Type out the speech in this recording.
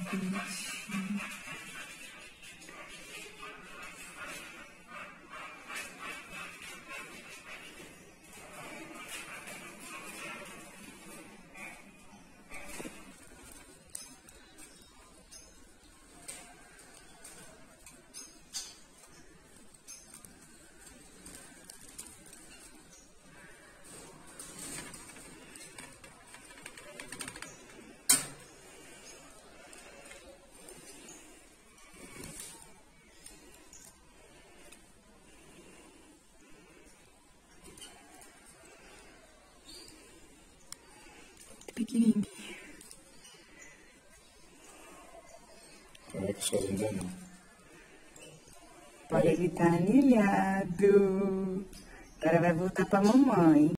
bonitinho. Pequenininho. Olha que só ainda não. Olha, ele tá anilhado. Agora vai voltar pra mamãe.